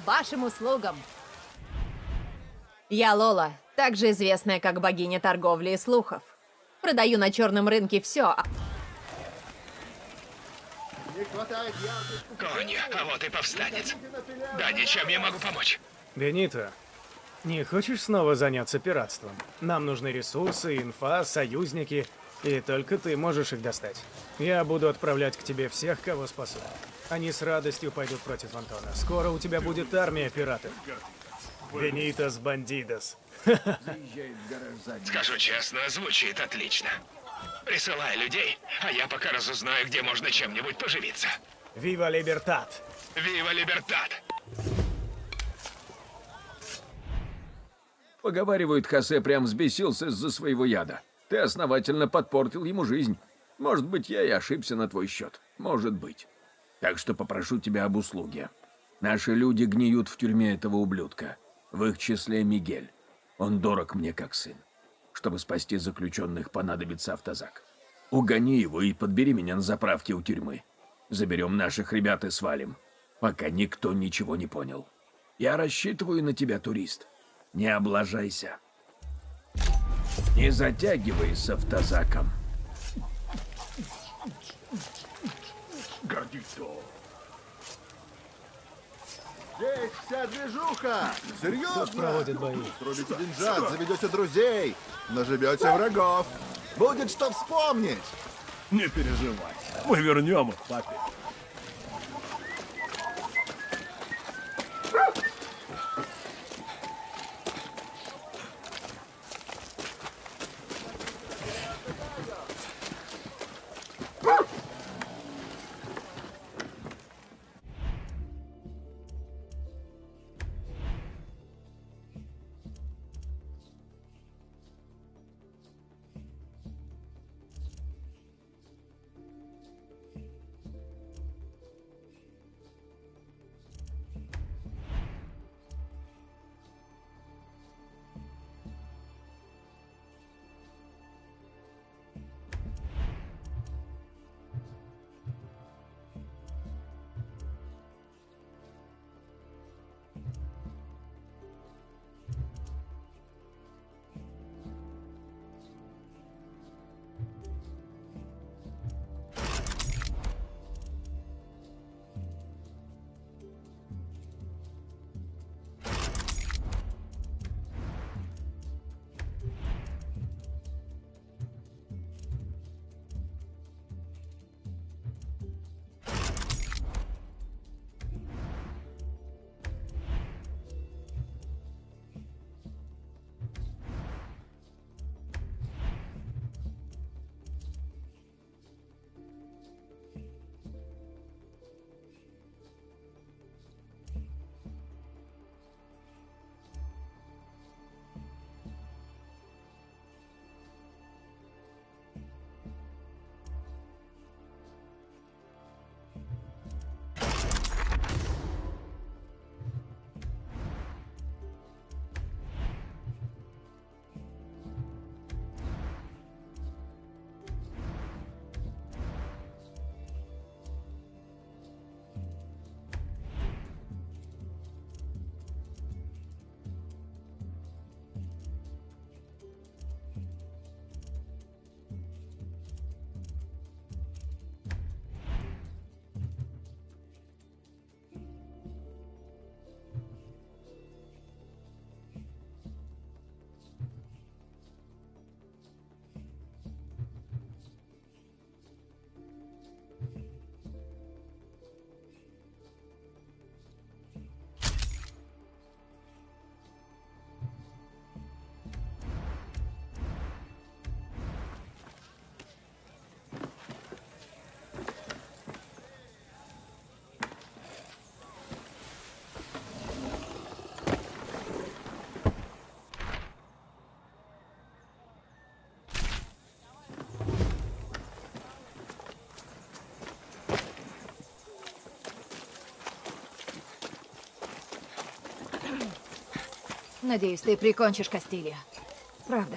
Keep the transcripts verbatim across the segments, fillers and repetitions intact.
Вашим услугам. Я Лола, также известная как богиня торговли и слухов. Продаю на черном рынке все. Не хватает ярких... Кони, а вот и повстанец. Да, ничем я могу помочь. Бенито, не хочешь снова заняться пиратством? Нам нужны ресурсы, инфа, союзники, и только ты можешь их достать. Я буду отправлять к тебе всех, кого спасу. Они с радостью пойдут против Антона. Скоро у тебя будет армия пиратов. Бенитос Бандидос. Скажу честно, звучит отлично. Присылай людей, а я пока разузнаю, где можно чем-нибудь поживиться. Вива Либертат! Вива Либертат! Поговаривают, Хосе прям взбесился из-за своего яда. Ты основательно подпортил ему жизнь. Может быть, я и ошибся на твой счет. Может быть. Так что попрошу тебя об услуге. Наши люди гниют в тюрьме этого ублюдка. В их числе Мигель. Он дорог мне как сын. Чтобы спасти заключенных, понадобится автозак. Угони его и подбери меня на заправке у тюрьмы. Заберем наших ребят и свалим. Пока никто ничего не понял. Я рассчитываю на тебя, турист. Не облажайся. Не затягивай с автозаком. Гордито. Здесь вся движуха! Серьезно? Тут проводят бои. Срубите деньжат, заведете друзей, наживете врагов. Будет что вспомнить. Не переживай, мы вернем их папе. Надеюсь, ты прикончишь Кастилью. Правда.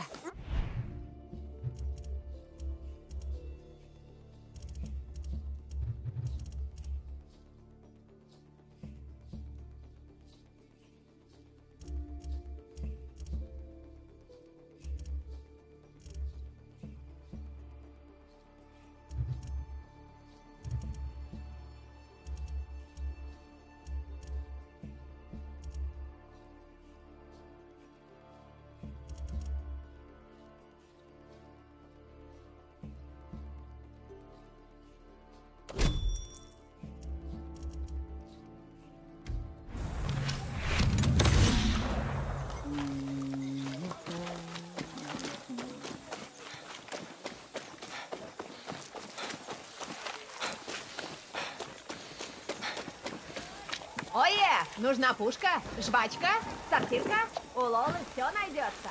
Нужна пушка, жвачка, сортирка. У Лолы все найдется.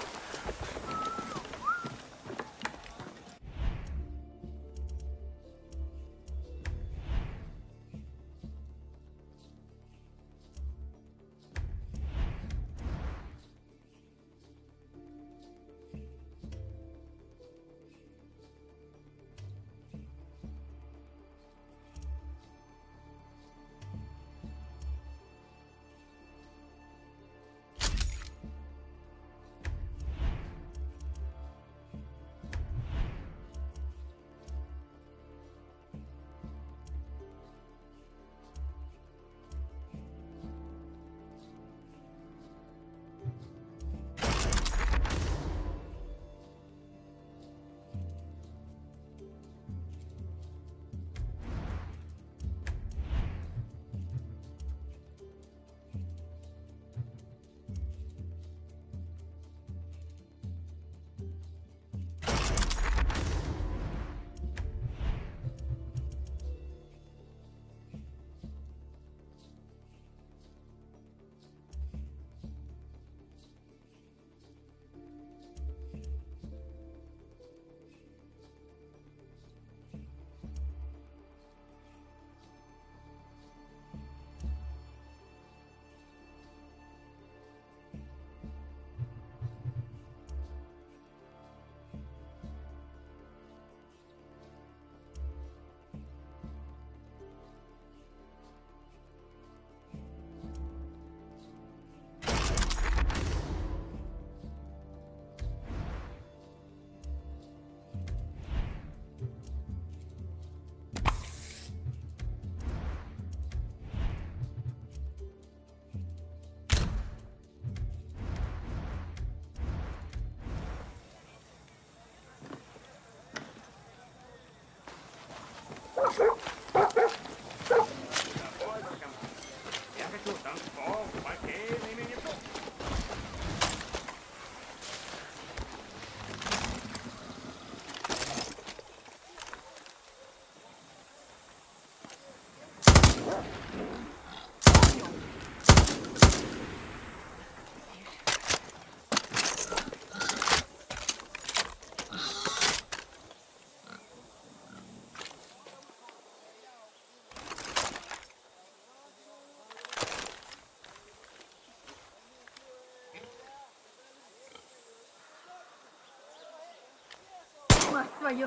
Мать твою!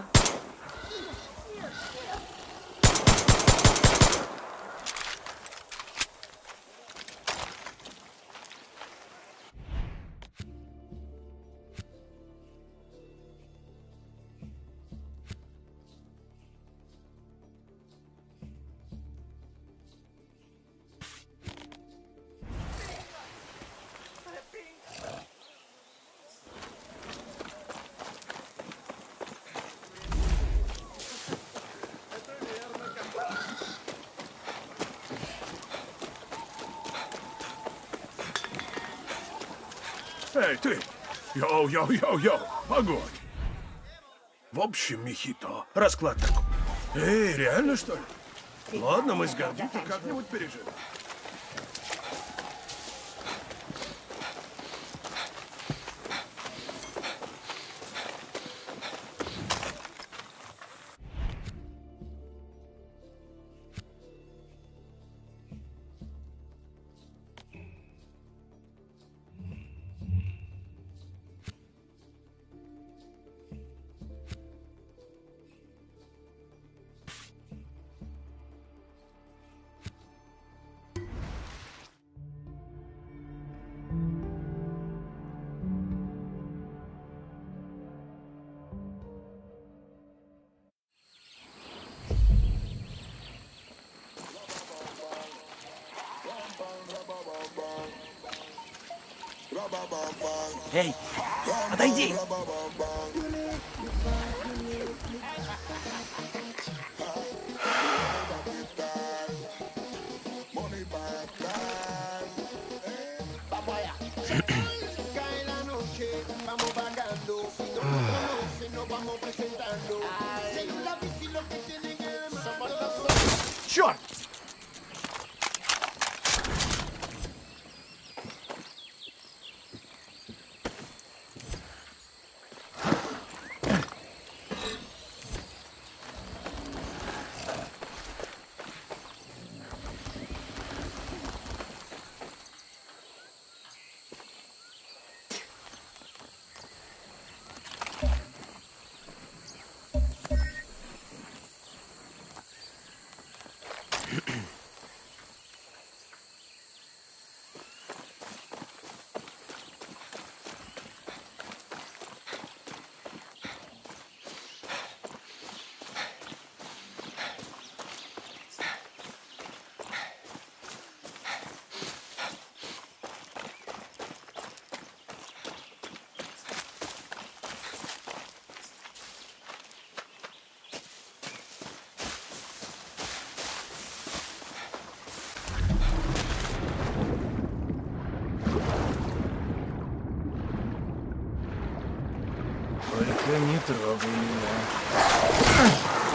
Эй, ты! Йоу-йоу-йоу-йоу! Огонь! В общем, Михито, расклад такой. Эй, реально, что ли? Ладно, мы с Гордито как-нибудь переживем. Эй, отойди! Черт! не трогай меня.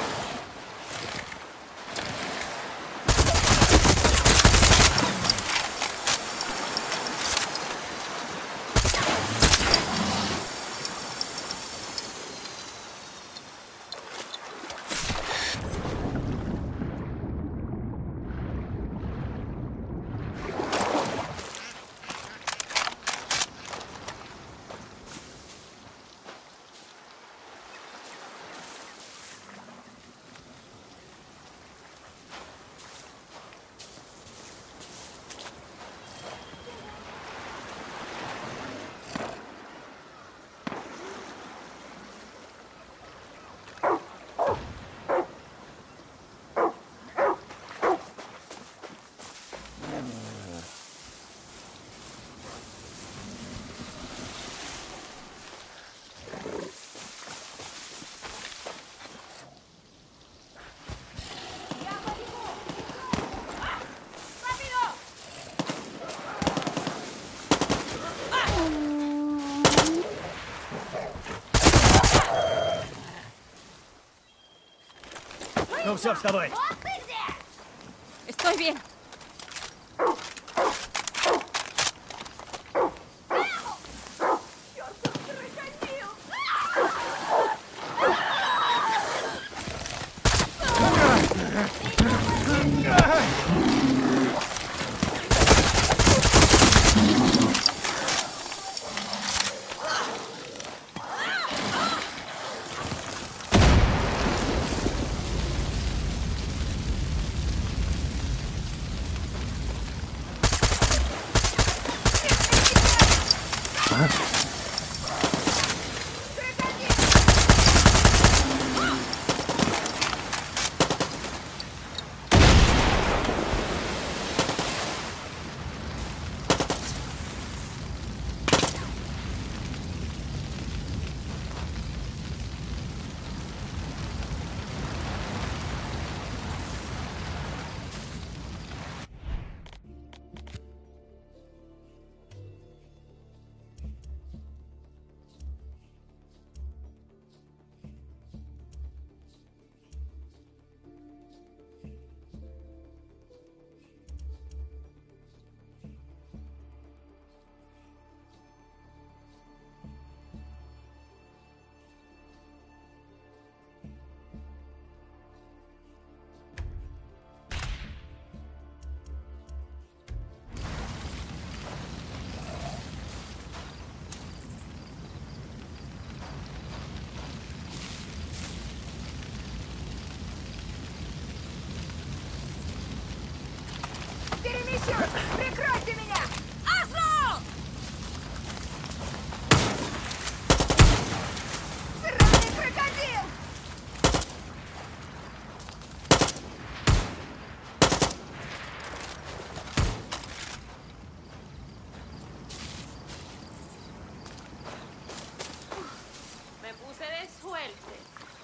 Ну все, вставай. Estoy bien. Прикройте меня! Азу! Сраный крокодил! Me puse de suerte.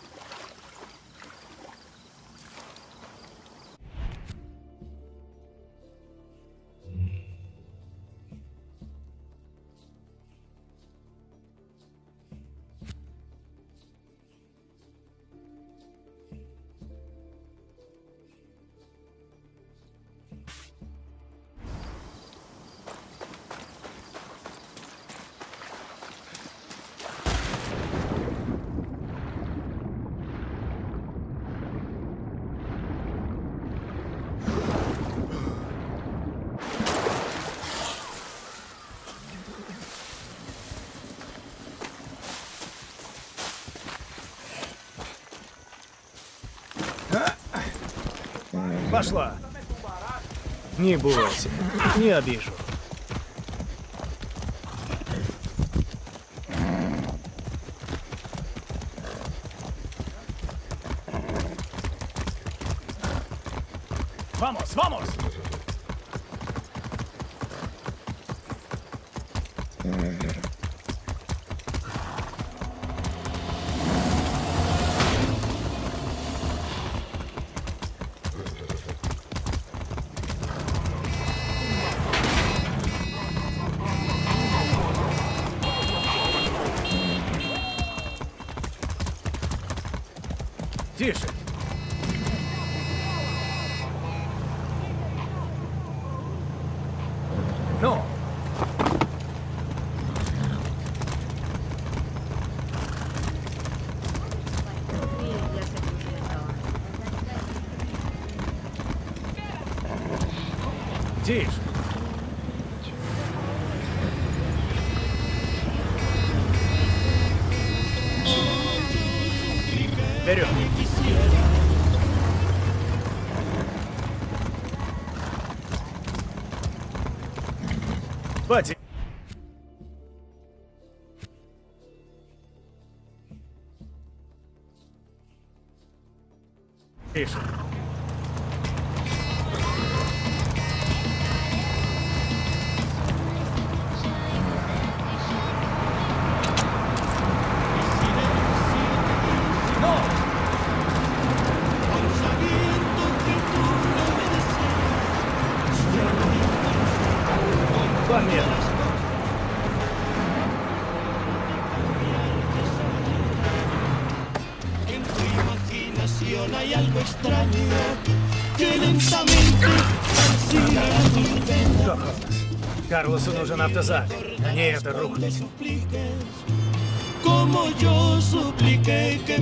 Пошла. Не бойся, не обижу. Vamos, vamos. Тише. Ну. Тише. Вперед. Пати. Тише. Померно. En tu imaginación hay algo extraño que lentamente sigue tus venas. Карлосу нужен автозак, а не это рухлядь. Como yo supliqué que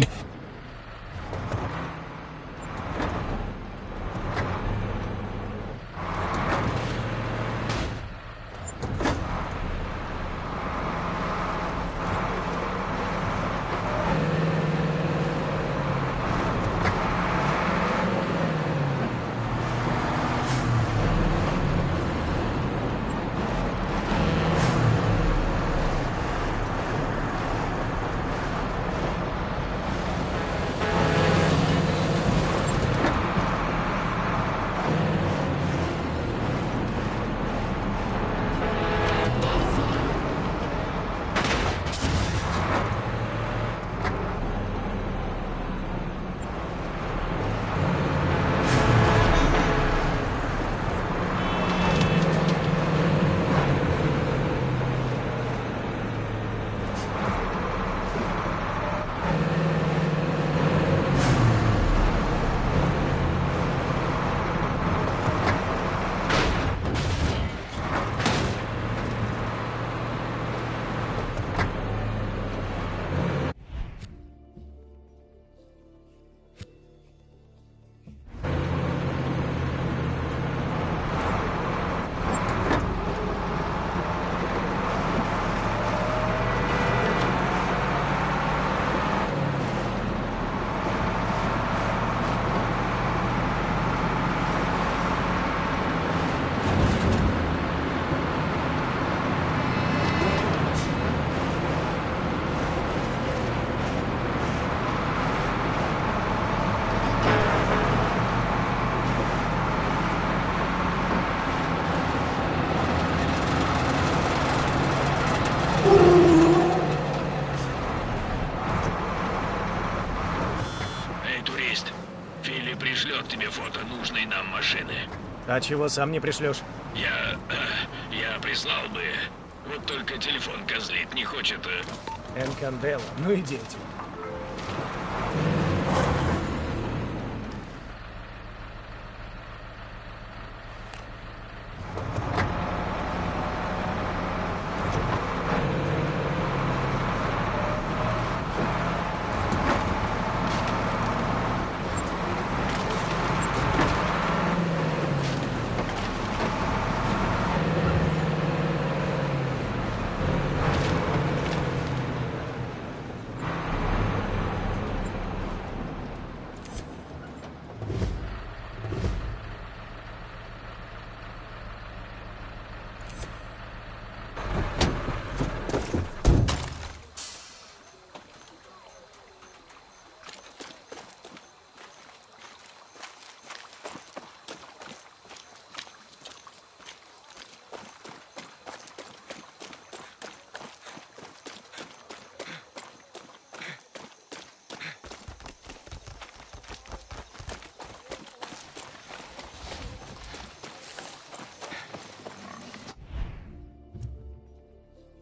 пришлет тебе фото нужной нам машины. А чего сам не пришлешь? Я... э, я прислал бы. Вот только телефон козлит, не хочет... Э... Энкандела, ну и дети.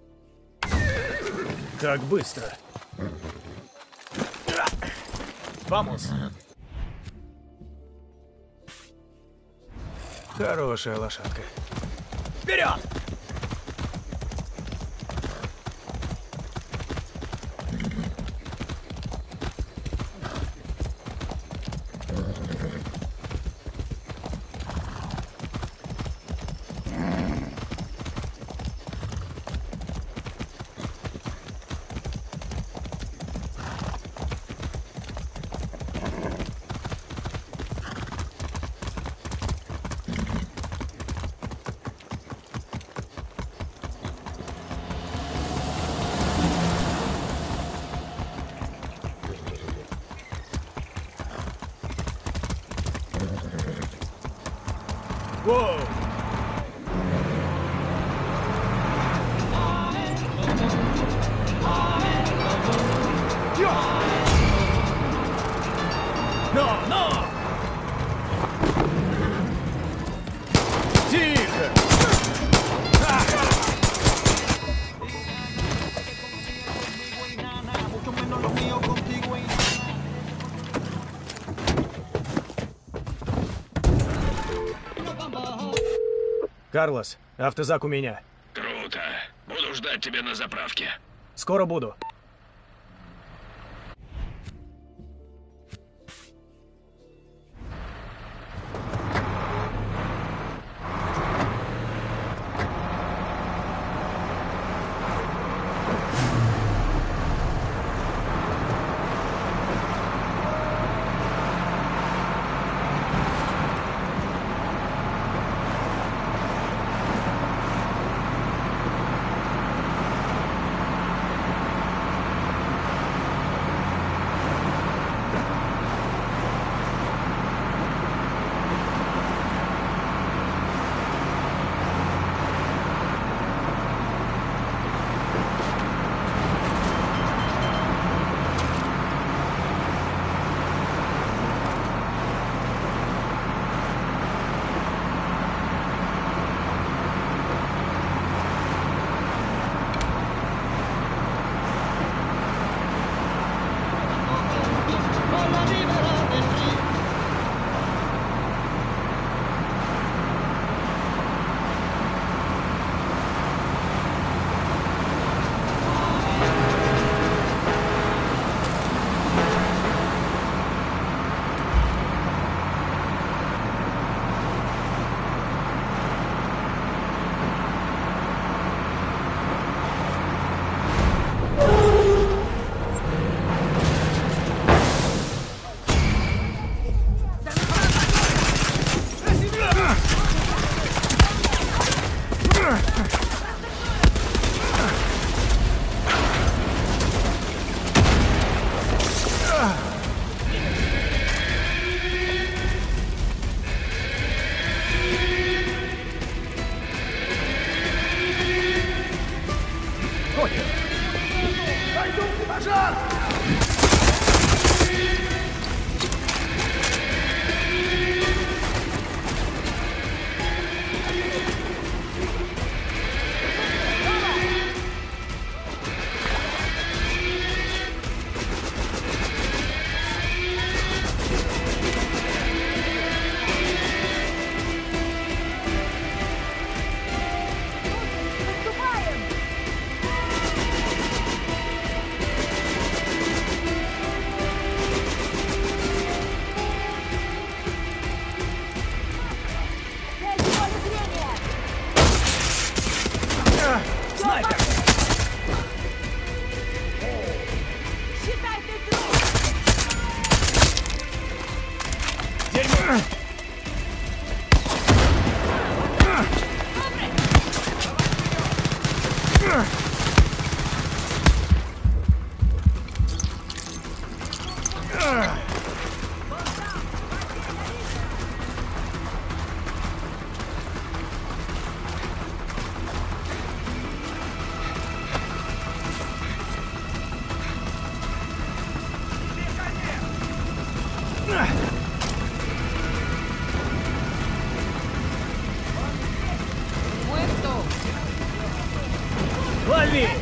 Как быстро. Vamos. Хорошая лошадка. Вперед! Воу! Но, но! Тихо! Карлос, автозак у меня. Круто. Буду ждать тебя на заправке. Скоро буду. Лови!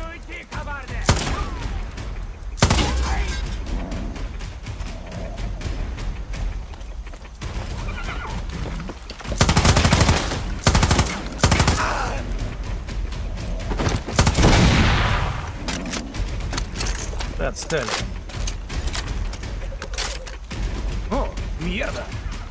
уйти, коварный! Отстали. О, мерда!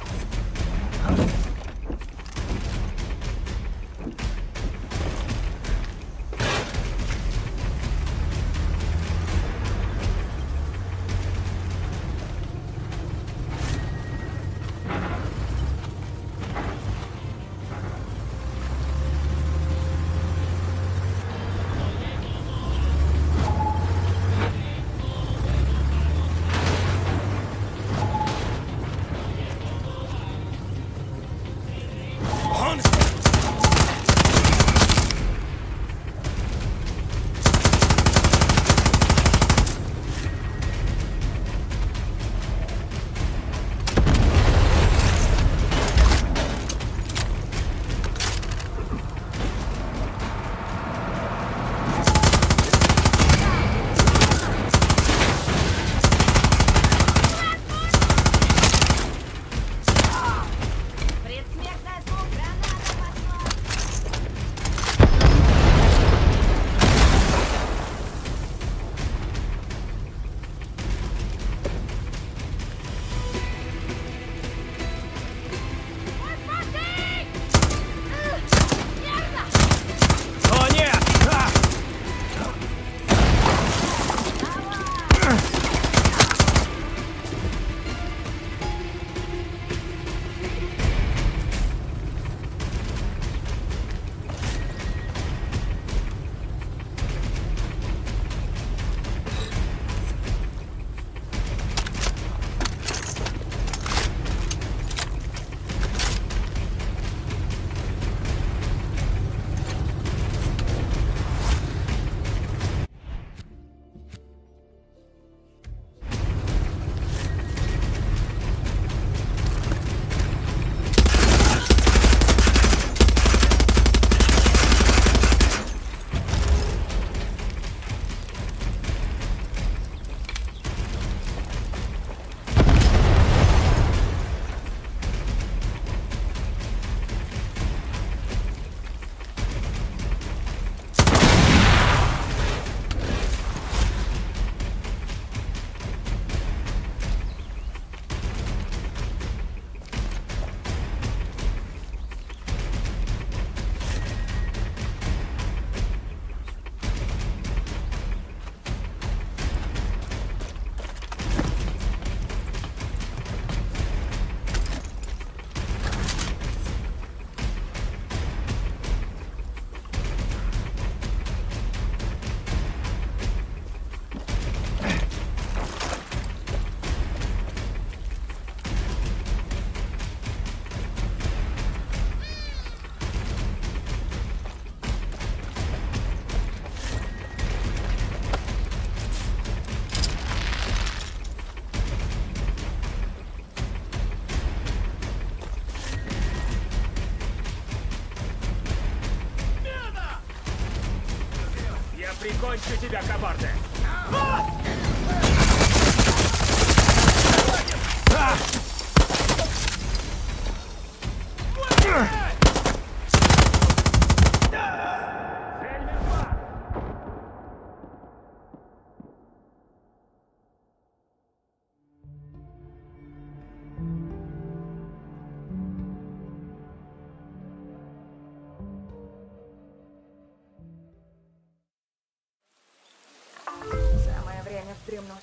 Прикончу тебя, коварный! Самое время вздремнуть.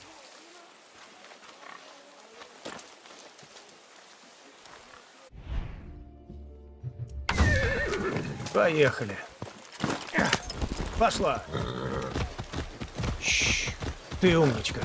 Поехали. Пошла. Щ, ты умничка.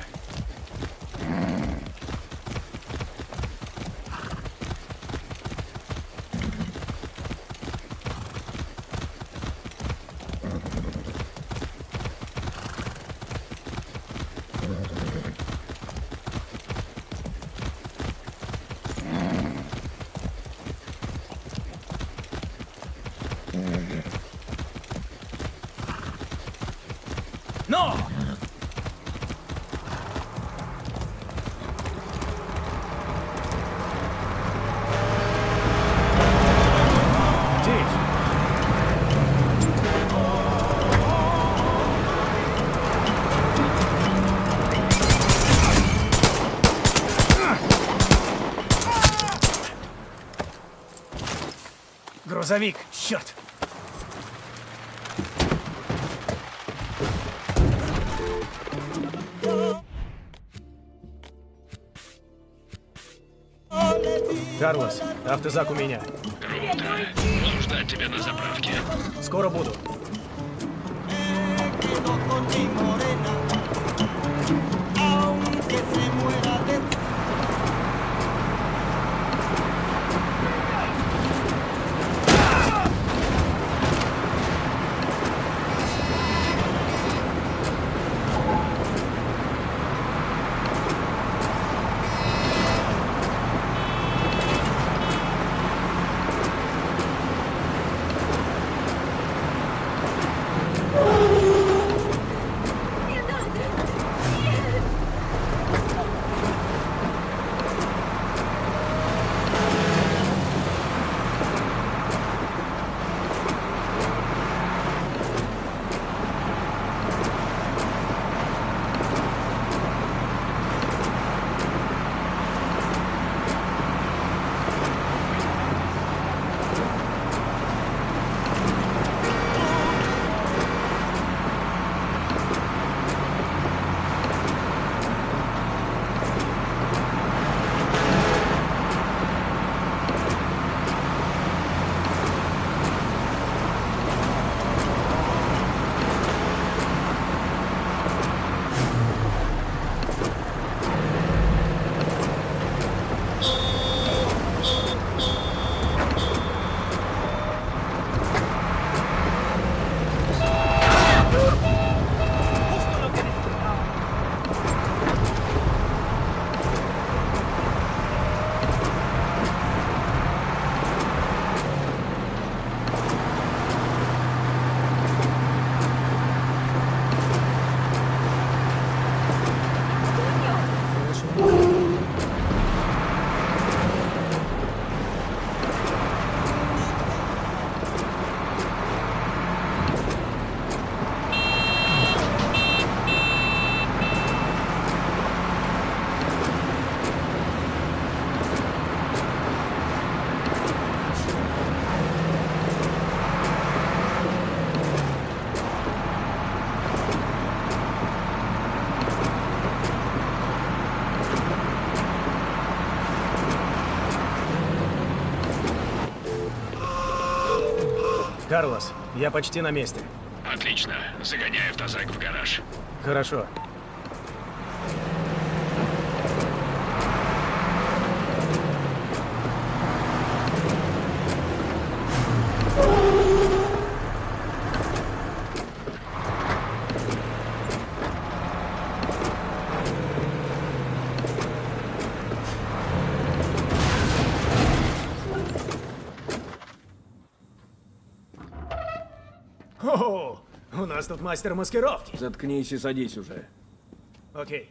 Но! Грузовик, черт! Карлос, автозак у меня. Круто. Буду ждать тебя на заправке. Скоро буду. Карлос, я почти на месте. Отлично. Загоняй автозак в гараж. Хорошо. О, у нас тут мастер маскировки. Заткнись и садись уже. Окей.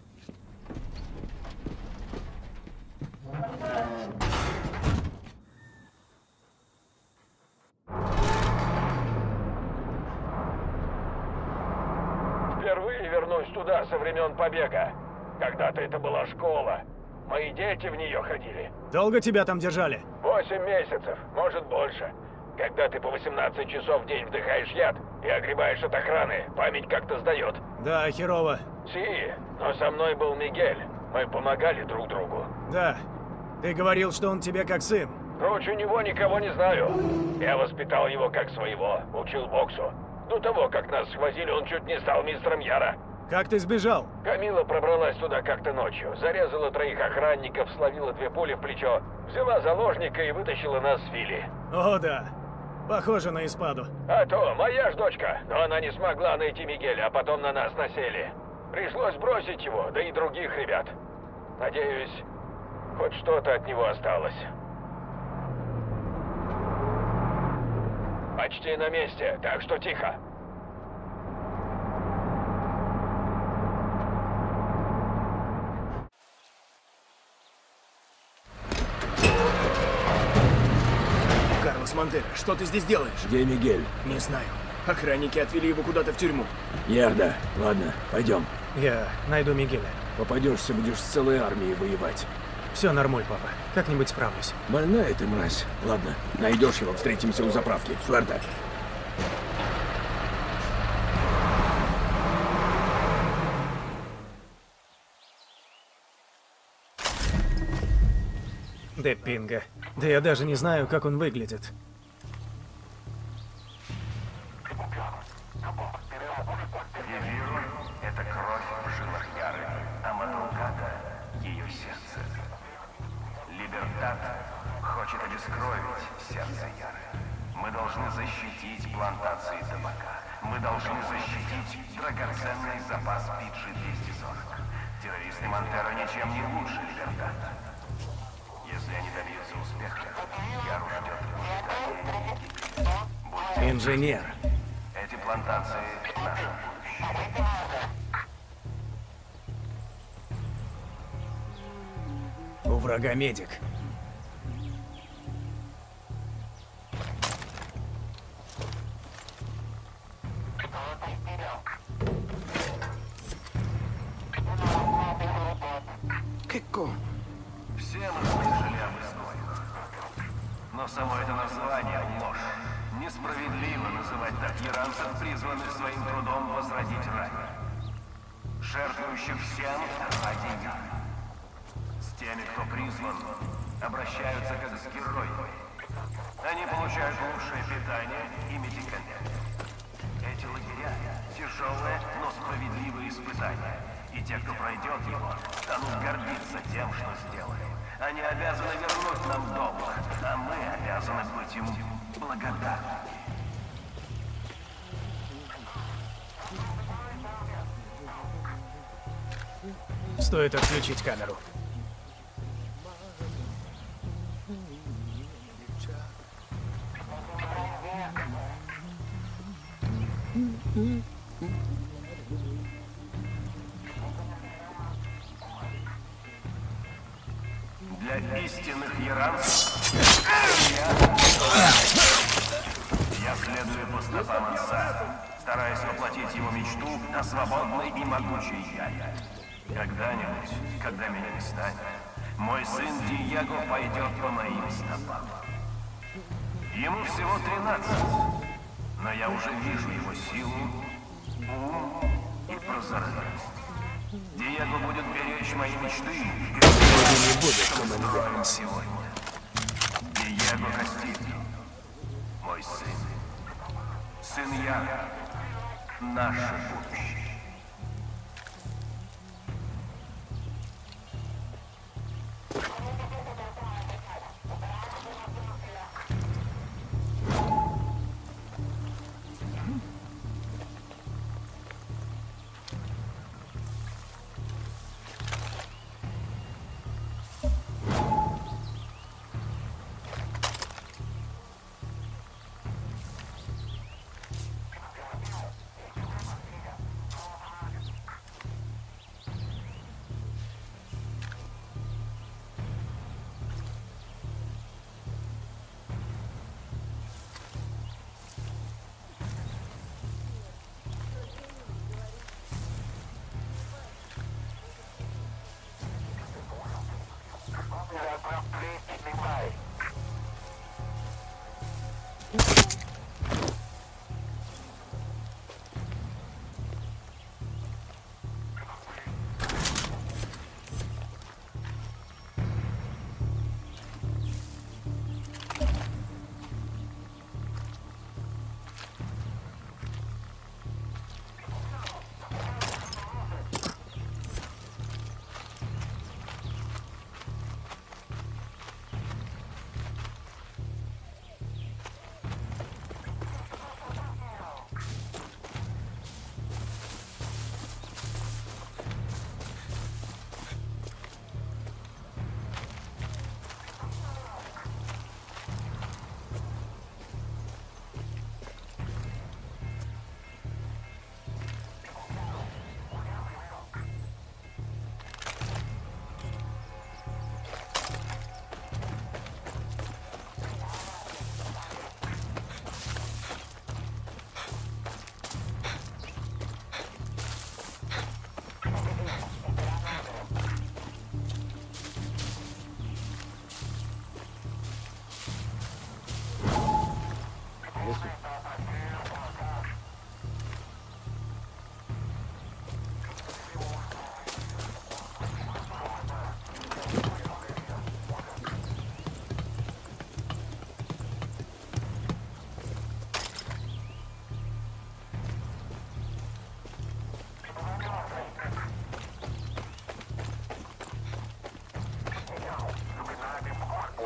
Впервые вернусь туда со времен побега. Когда-то это была школа. Мои дети в нее ходили. Долго тебя там держали? Восемь месяцев, может больше. Когда ты по восемнадцать часов в день вдыхаешь яд и огребаешь от охраны, память как-то сдает. Да, херово. Си, но со мной был Мигель. Мы помогали друг другу. Да. Ты говорил, что он тебе как сын. Круче него никого не знаю. Я воспитал его как своего, учил боксу. До того, как нас схватили, он чуть не стал мистером Яра. Как ты сбежал? Камила пробралась туда как-то ночью, зарезала троих охранников, словила две пули в плечо, взяла заложника и вытащила нас с Вилли. О, да. Похоже на Испаду. А то, моя ж дочка, но она не смогла найти Мигеля, а потом на нас насели. Пришлось бросить его, да и других ребят. Надеюсь, хоть что-то от него осталось. Почти на месте, так что тихо. Пантера, что ты здесь делаешь? Где Мигель? Не знаю. Охранники отвели его куда-то в тюрьму. Ярда, ладно, пойдем. Я найду Мигеля. Попадешься, будешь с целой армией воевать. Все нормуль, папа. Как-нибудь справлюсь. Больная ты, мразь. Ладно, найдешь его, встретимся у заправки. Суэрте. Де Пинга. Да я даже не знаю, как он выглядит. Вивиру — это кровь в жилах Яры, а Мадругата — ее сердце. Либертат хочет обескровить сердце Яры. Мы должны защитить плантации табака. Мы должны защитить драгоценный запас Пиджи двести сорок. Террористы Монтеро ничем не лучше Либертата. Если они добьются успеха, Яру ждет испытание. Инженер. Эти плантации — наше будущее. У врага медик. Все мы слышали об изгоях. Но само это название — ложь. Несправедливо называть так иранцев, призванных своим трудом возродить рай. Жертвующих всем ради Яры. С теми, кто призван, обращаются как с героями. Они получают лучшее питание и медикаменты. Эти лагеря — тяжелое, но справедливое испытание. И те, кто пройдет его, станут гордиться тем, что сделали. Они обязаны вернуть нам долг, а мы обязаны быть им благодарны. Стоит отключить камеру. Для истинных иранцев я, я следую по стопам отца, стараясь воплотить его мечту о свободной и могучей Яре. Когда-нибудь, когда меня не станет, мой сын Диего пойдет по моим стопам. Ему всего тринадцать, но я уже вижу его силу, ум и прозорливость. Диего будет беречь мои мечты и не будет, что мы строим сегодня. Диего Кастильо, мой сын, сын Яры, наше будущее.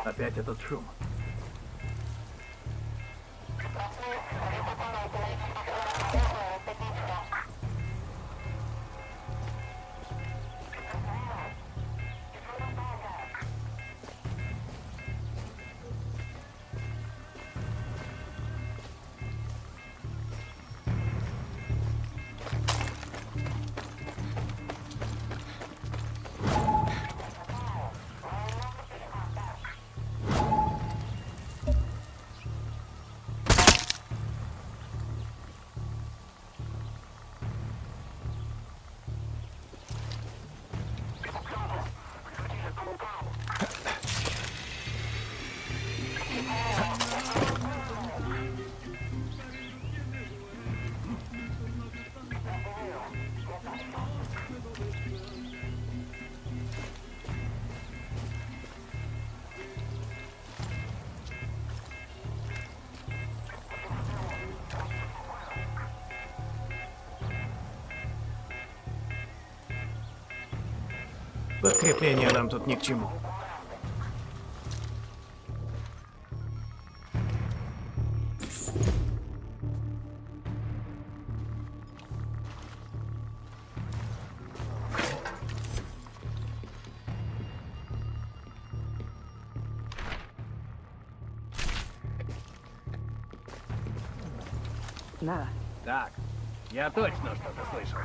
Опять этот шум. Подкрепление нам тут ни к чему. На. Так, я точно что-то слышал.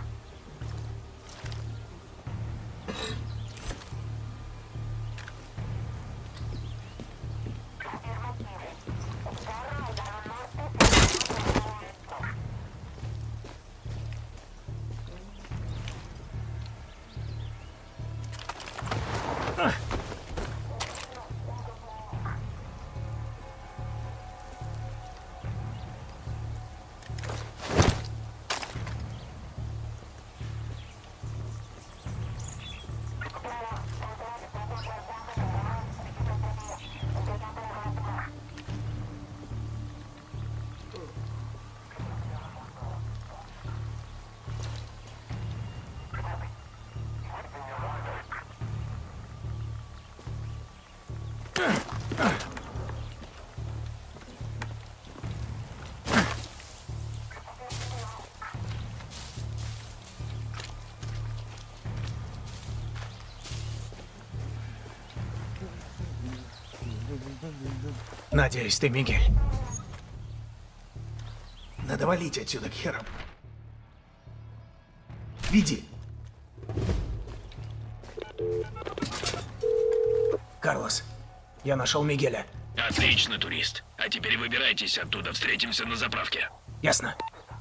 Надеюсь, ты Мигель. Надо валить отсюда к херам. Веди. Карлос, я нашел Мигеля. Отлично, турист. А теперь выбирайтесь оттуда, встретимся на заправке. Ясно.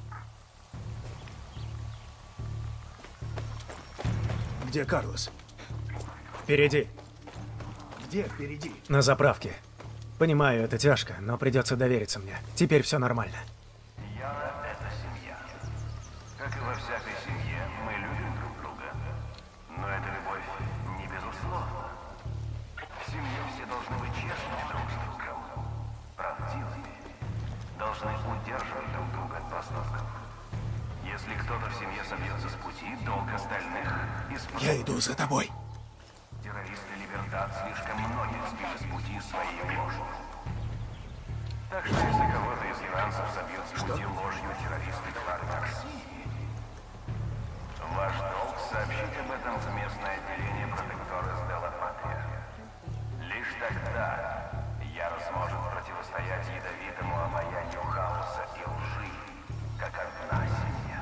Где Карлос? Впереди. Где впереди? На заправке. Понимаю, это тяжко, но придется довериться мне. Теперь все нормально. Яна — это семья. Как и во всякой семье, мы любим друг друга. Но эта любовь не безусловна. В семье все должны быть честными друг с другом, правдивыми. Должны удерживать друг друга от проступков. Если кто-то в семье собьется с пути, долг остальных исправить. Я иду за тобой. Террористы Либертад слишком многих сбили с пути своей ложью. Так что если кого-то из иранцев собьет с пути ложью террористы армии России, ваш долг сообщить об этом в местное отделение протекторы Делла Патрия. Лишь тогда Яра сможет противостоять ядовитому обаянию хаоса и лжи, как одна семья.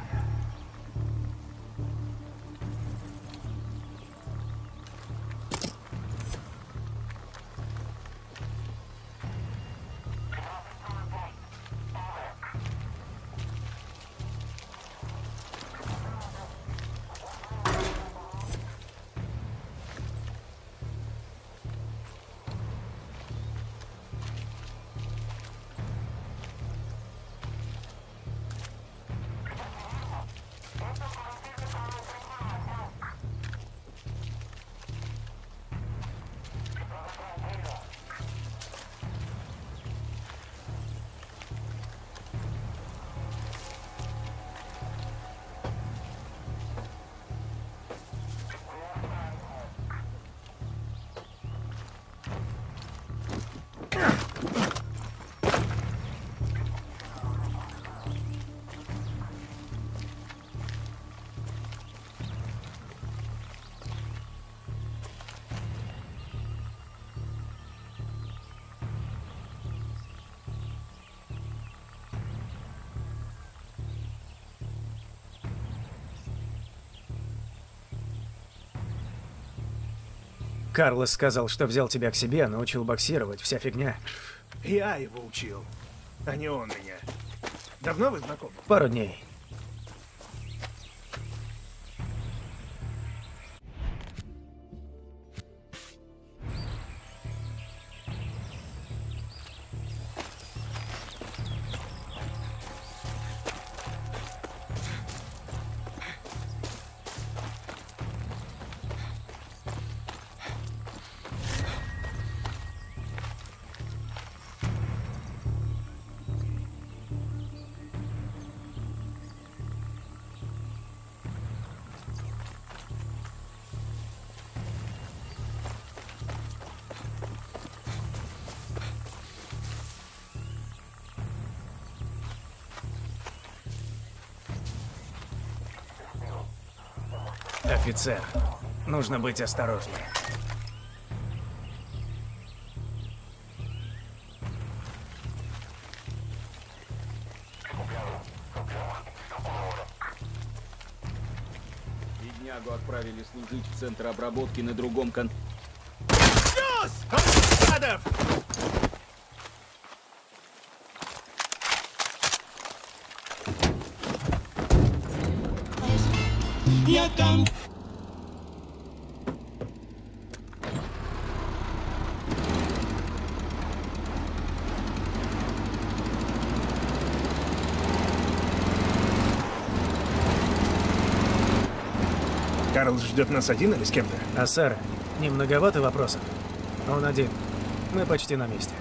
Карлос сказал, что взял тебя к себе, научил боксировать, вся фигня. Я его учил, а не он меня. Давно вы знакомы? Пару дней. Офицер, нужно быть осторожнее. Беднягу отправили служить в центр обработки на другом кон... Адов! Я кам... Карлс ждет нас один или с кем-то? А Сара, не многовато вопросов? Он один. Мы почти на месте.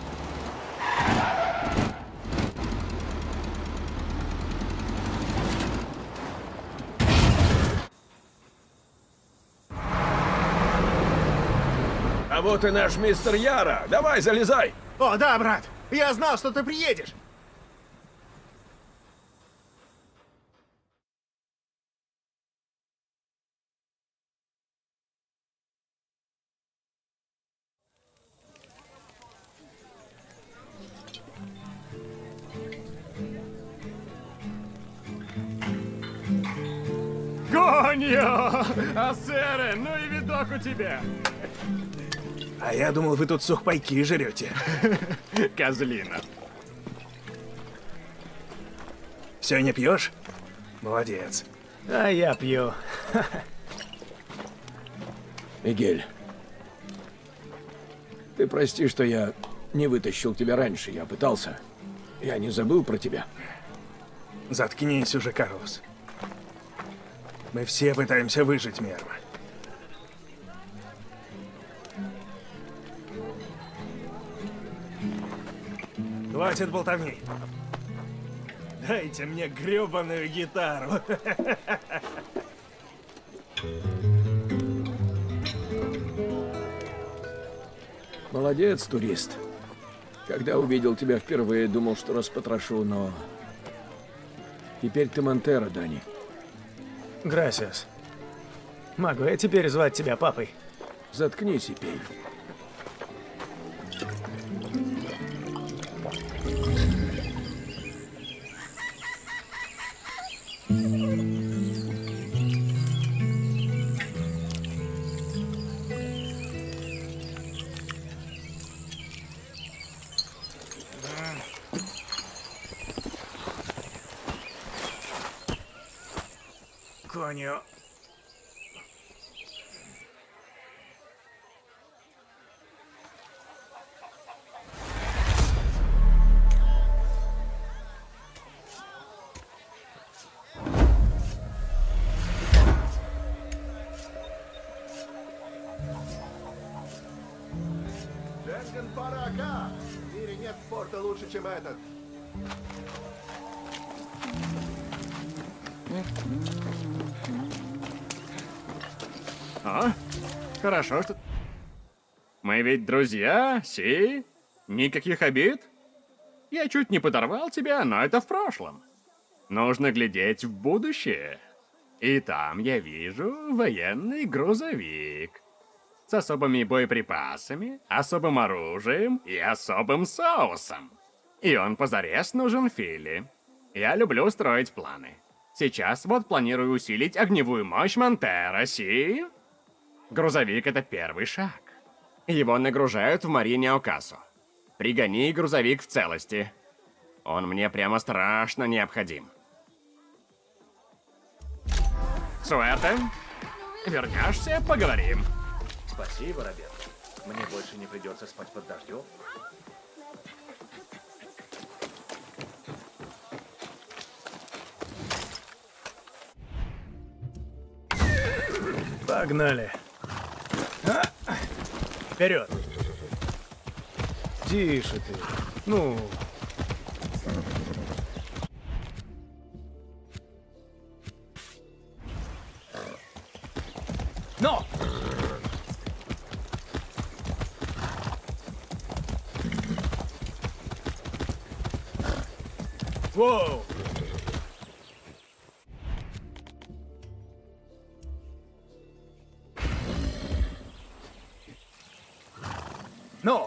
А вот и наш мистер Яра. Давай, залезай. О, да, брат. Я знал, что ты приедешь. Коньо! Асере, ну и видок у тебя! А я думал, вы тут сухпайки жрете. Козлина. Все не пьешь? Молодец. А я пью. Мигель, ты прости, что я не вытащил тебя раньше. Я пытался. Я не забыл про тебя. Заткнись уже, Карлос. Мы все пытаемся выжить, Мерва. Хватит болтовни. Дайте мне грёбаную гитару. Молодец, турист. Когда увидел тебя впервые, думал, что распотрошу, но... Теперь ты Монтеро, Дани. Грасиас. Могу я теперь звать тебя папой? Заткнись и пей. Коню. Денген Парака! В мире нет спорта лучше, чем этот. О, хорошо, что... Мы ведь друзья, си? Никаких обид? Я чуть не подорвал тебя, но это в прошлом. Нужно глядеть в будущее. И там я вижу военный грузовик. С особыми боеприпасами, особым оружием и особым соусом. И он позарез нужен Филли. Я люблю строить планы. Сейчас вот планирую усилить огневую мощь Монтеро, си? Грузовик — это первый шаг. Его нагружают в Марине Окасо. Пригони грузовик в целости. Он мне прямо страшно необходим. Суэрте, вернешься, поговорим. Спасибо, Роберт. Мне больше не придется спать под дождем. Погнали. Вперед. Тише ты. Ну. Но! Воу! Но!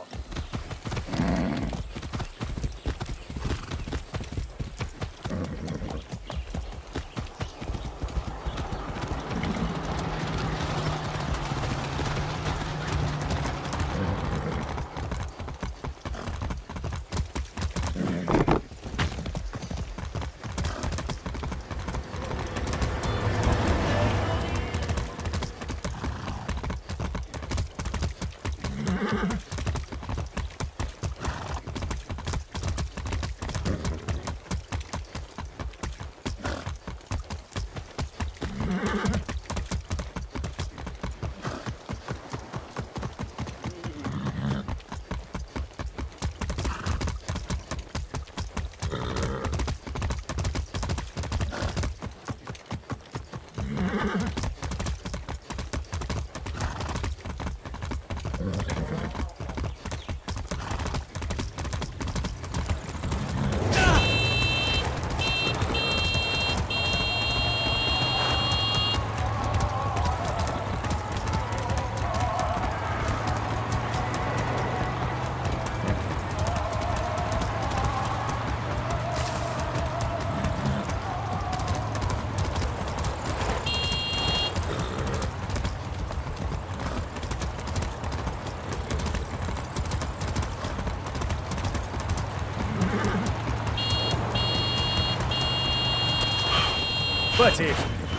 Потише.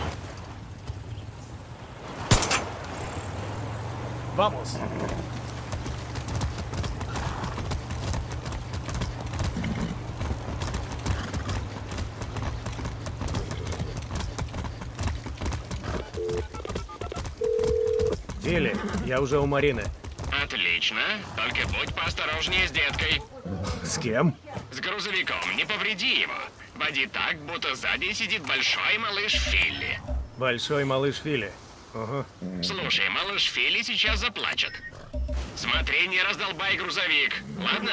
Vamos. Филли, я уже у Марины. Отлично. Только будь поосторожнее с деткой. С кем? С грузовиком. Не повреди его. Води так, будто сзади сидит большой малыш Филли. Большой малыш Филли. Ага. Слушай, малыш Филли сейчас заплачет. Смотри, не раздолбай грузовик, ладно?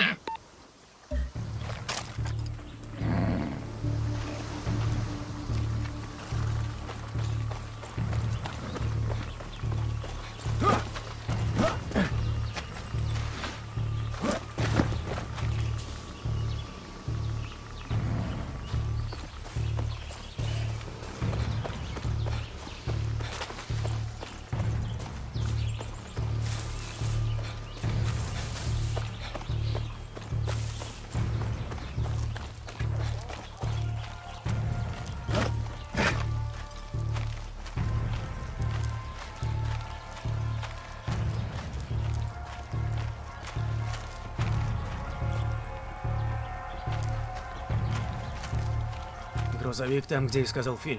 Грузовик там, где и сказал Филли.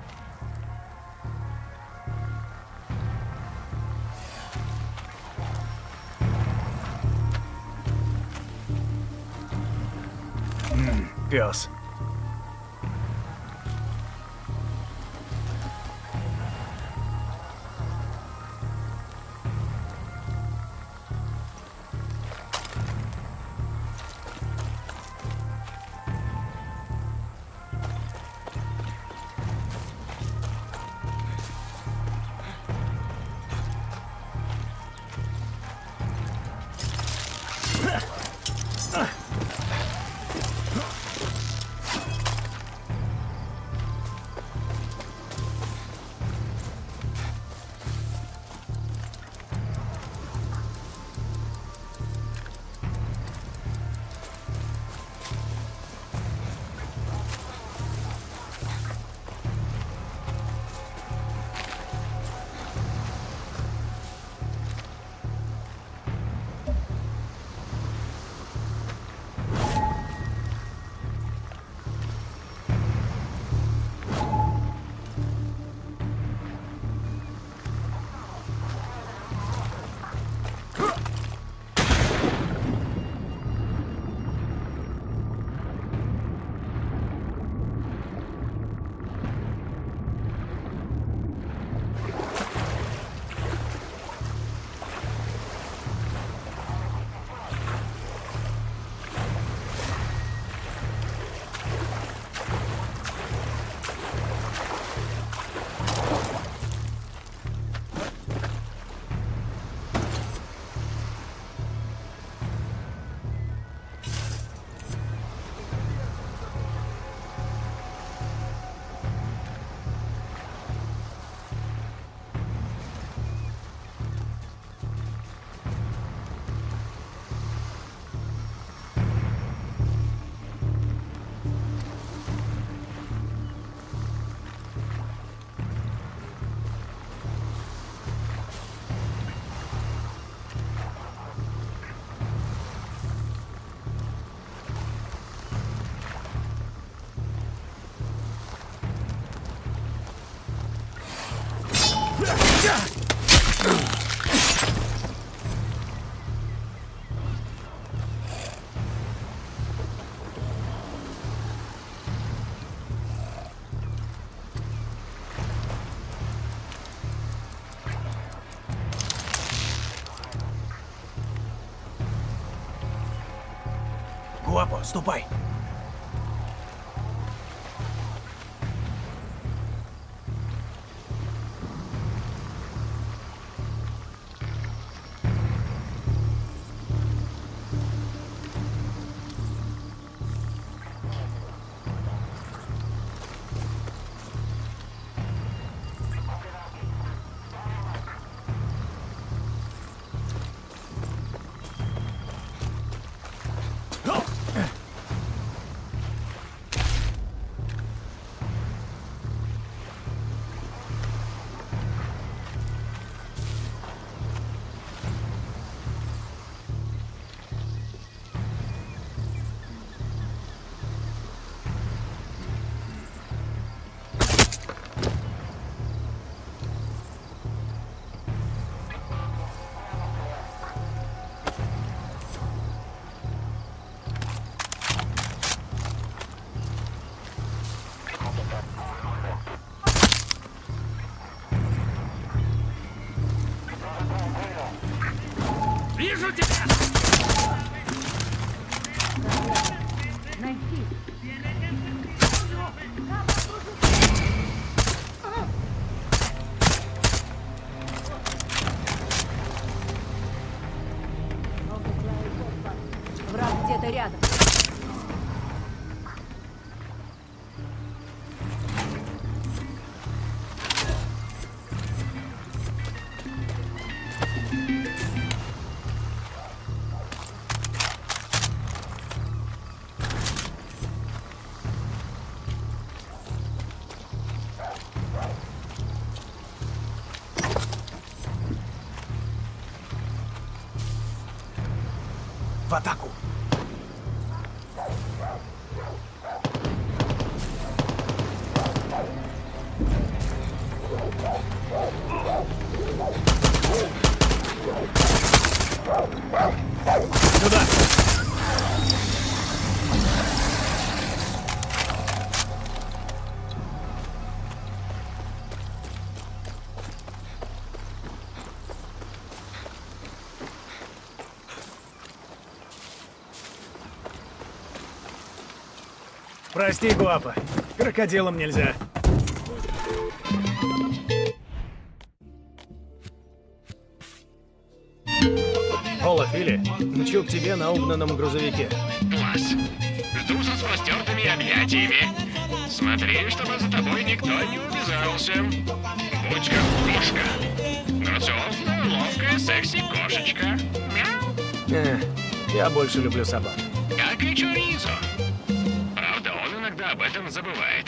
М, пес. Гуапо, ступай. Вижу тебя! Найти. Враг где-то рядом. В атаку! Сюда! Прости, Гуапо. Крокодилам нельзя. Ола, Фили, мчу к тебе на угнанном грузовике. Класс. Жду с распростертыми объятиями. Смотри, чтобы за тобой никто не увязался. Будь как кошка. Грациозная, ловкая, секси-кошечка. Мяу. Э, я больше люблю собак. Как и Чоризо. Правда, он иногда об этом забывает.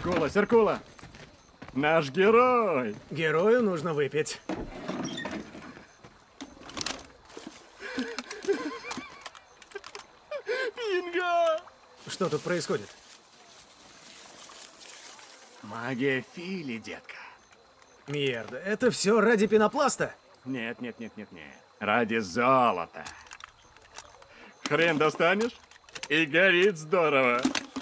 Серкула, Серкула! Наш герой! Герою нужно выпить. Бинго! Что тут происходит? Магия Фили, детка. Мерда, это все ради пенопласта? Нет, нет, нет, нет, нет. Ради золота. Хрен достанешь, и горит здорово.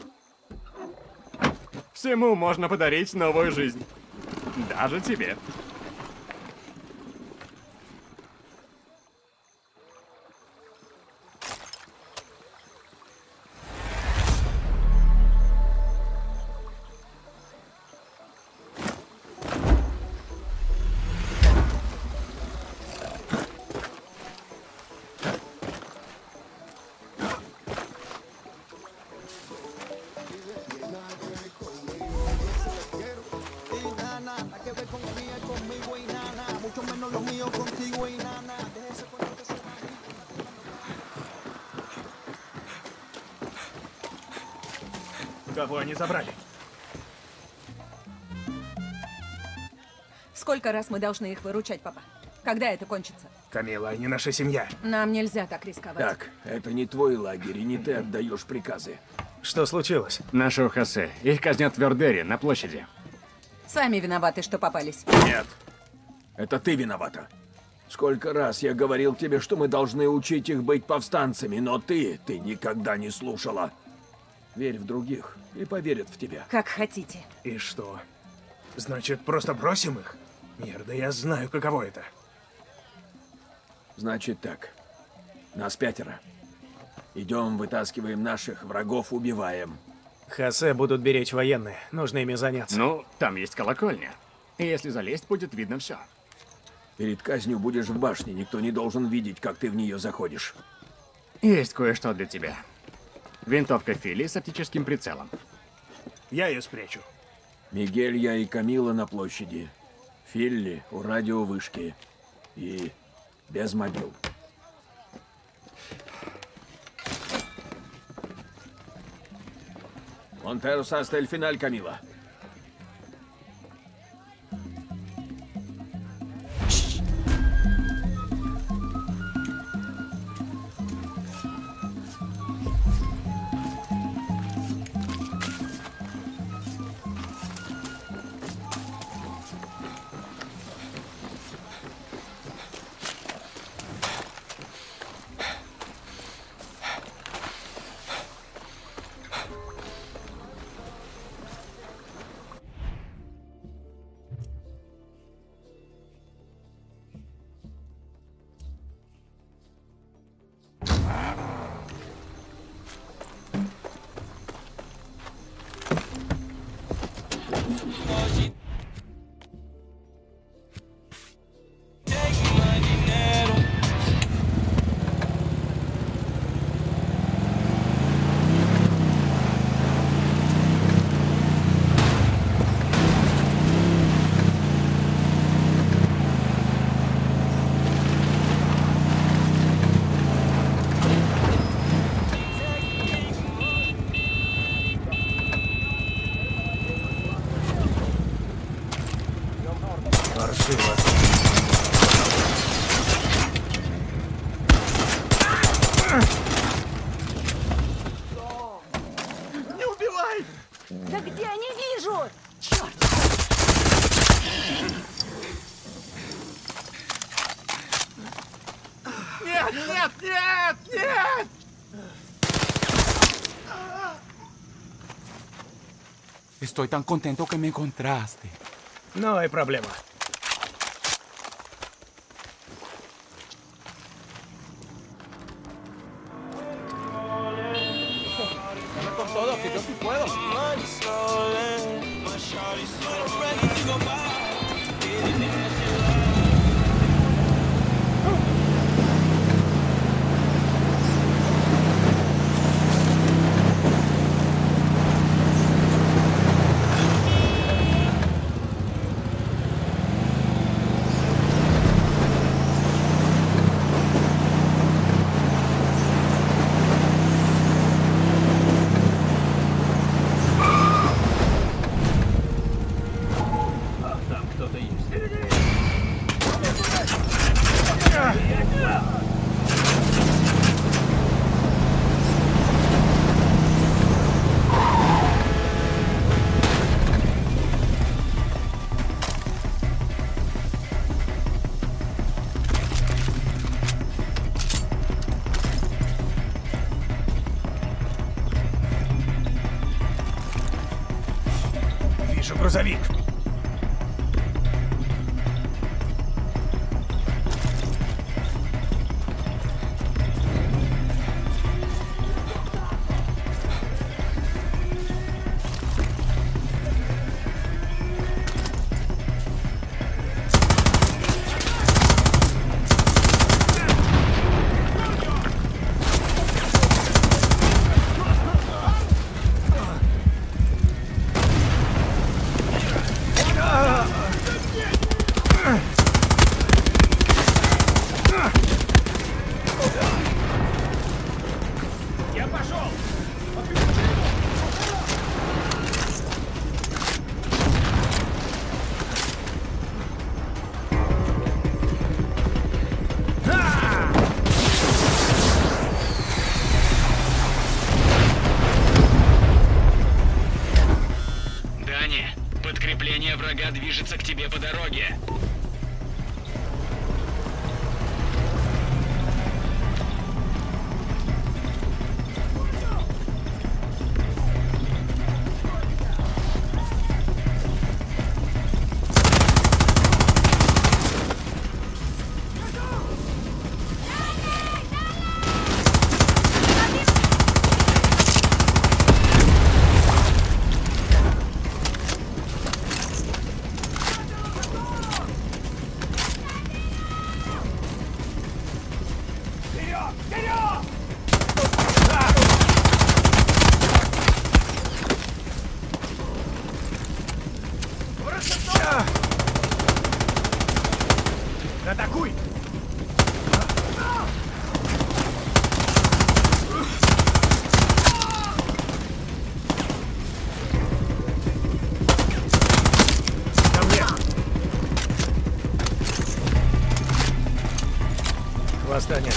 Всему можно подарить новую жизнь. Даже тебе. Кого они забрали? Сколько раз мы должны их выручать, папа? Когда это кончится? Камила, они наша семья. Нам нельзя так рисковать. Так, это не твой лагерь, и не ты отдаешь приказы. Что случилось? Нашего Хосе. Их казнят в Вердере, на площади. Сами виноваты, что попались. Нет, это ты виновата. Сколько раз я говорил тебе, что мы должны учить их быть повстанцами, но ты, ты никогда не слушала. Верь в других, и поверят в тебя. Как хотите. И что? Значит, просто бросим их? Мерда, я знаю, каково это. Значит так. Нас пятеро. Идем, вытаскиваем наших, врагов убиваем. Хосе будут беречь военные. Нужно ими заняться. Ну, там есть колокольня. И если залезть, будет видно все. Перед казнью будешь в башне, никто не должен видеть, как ты в нее заходишь. Есть кое-что для тебя. Винтовка Фили с оптическим прицелом. Я ее спрячу. Мигель, я и Камила на площади. Филли у радиовышки. И без мобил. Монтерос hasta el final, Камила. Не убивай! Да где я не вижу? Черт! Нет, нет, нет, нет! Estoy tan contento que me encontraste. No hay problema. Con todo, que yo sí puedo. грузовик. Я пошел! Дани, подкрепление врага движется к тебе по дороге. Атакуй! Ко мне! Хвоста нет.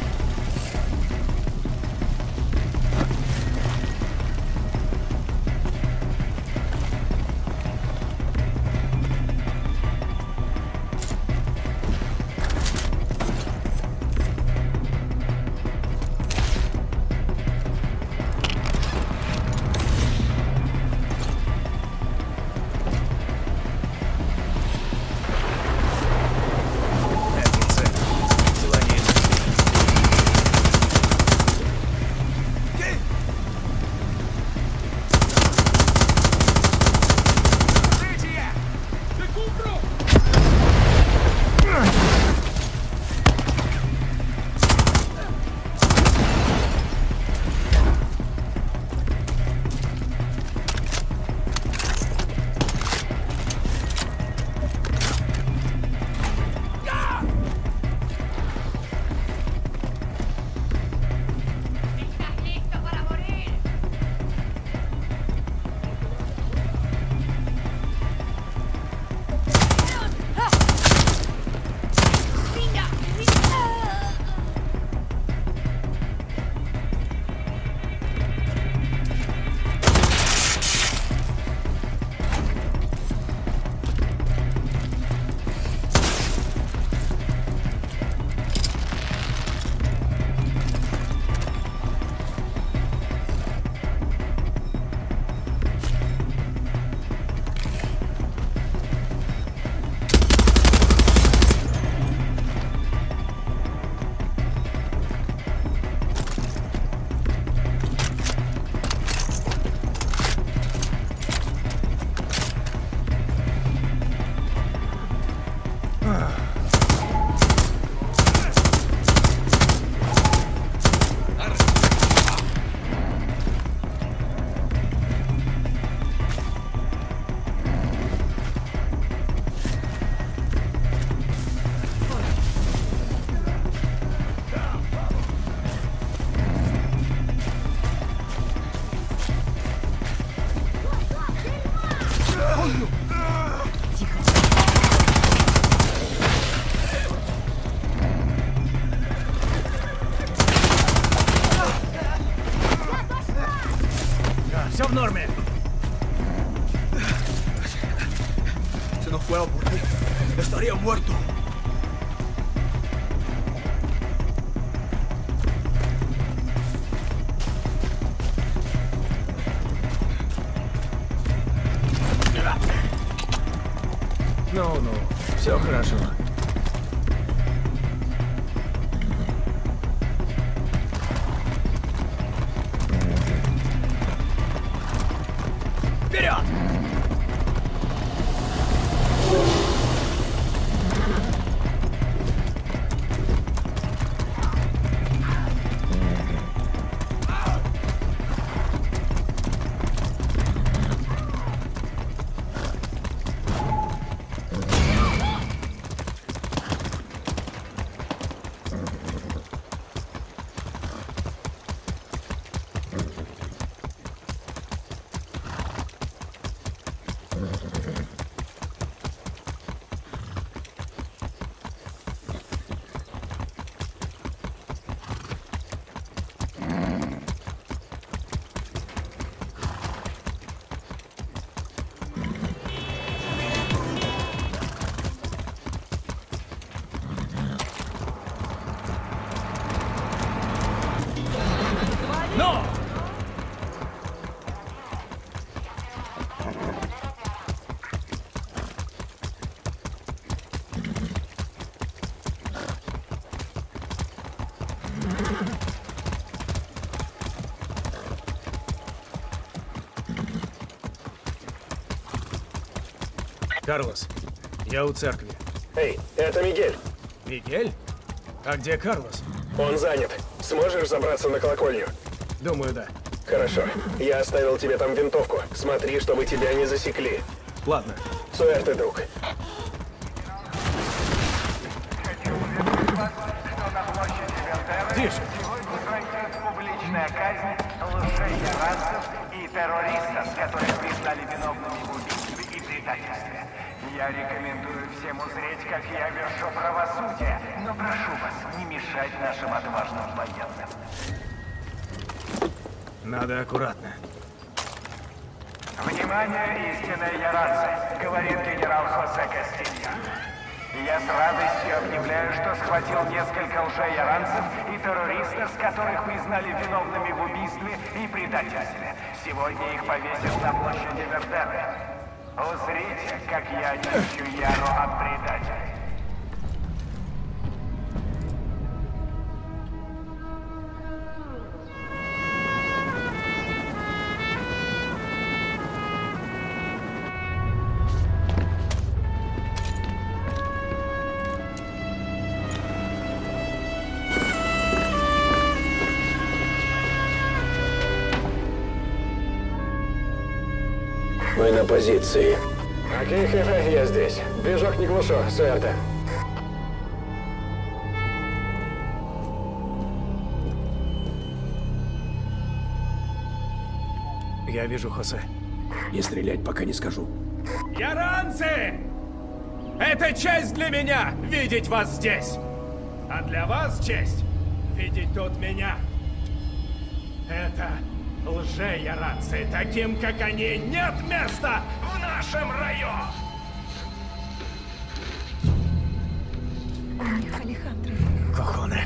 Все в норме. Si no fuera por ti, estaría muerto. Yeah. Все хорошо. Вперед! Карлос, я у церкви. Эй, это Мигель. Мигель? А где Карлос? Он занят. Сможешь забраться на колокольню? Думаю, да. Хорошо. Я оставил тебе там винтовку. Смотри, чтобы тебя не засекли. Ладно. Суэрте, друг. Тише. Публичная казнь лжеиранцев и террористов, которых признали виновными в убийстве и предательстве. Я рекомендую всем узреть, как я вершу правосудие, но прошу вас не мешать нашим отважным военным. Надо аккуратно. Внимание, истинные яранцы, говорит генерал Хосе Кастилья. Я с радостью объявляю, что схватил несколько лжеиранцев и террористов, которых признали виновными в убийстве и предательстве. Сегодня их повесят на площади Вердены. Узрите, как я очищу Яру от предателей. Мы на позиции. Окей, хе-хе, я здесь. Движок не глушу, Суэрте. Я вижу Хосе. Не стрелять, пока не скажу. Яранцы! Это честь для меня видеть вас здесь. А для вас честь видеть тут меня. Это лже-яранцы. Таким, как они, нет места в нашем раю. У них Алехандро. Кохоне.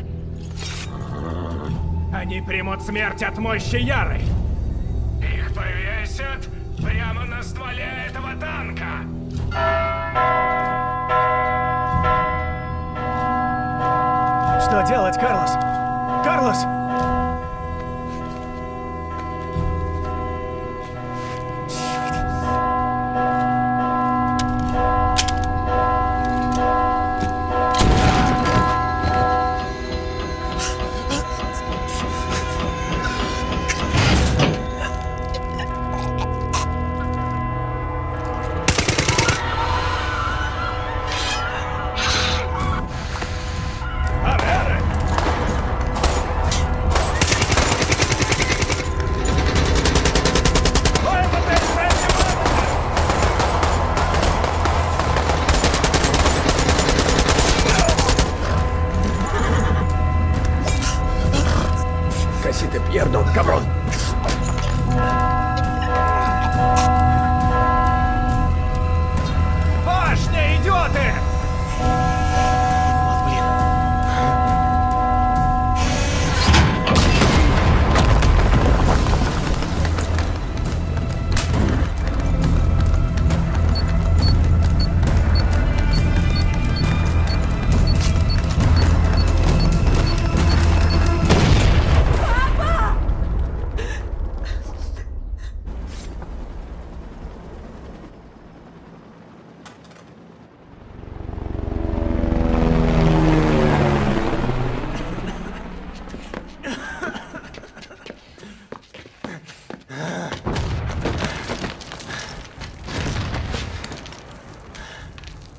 Они примут смерть от мощи Яры. Их повесят прямо на стволе этого танка. Что делать, Карлос? Карлос! Пьердо, каброн! Башня, идиоты! Вот блин.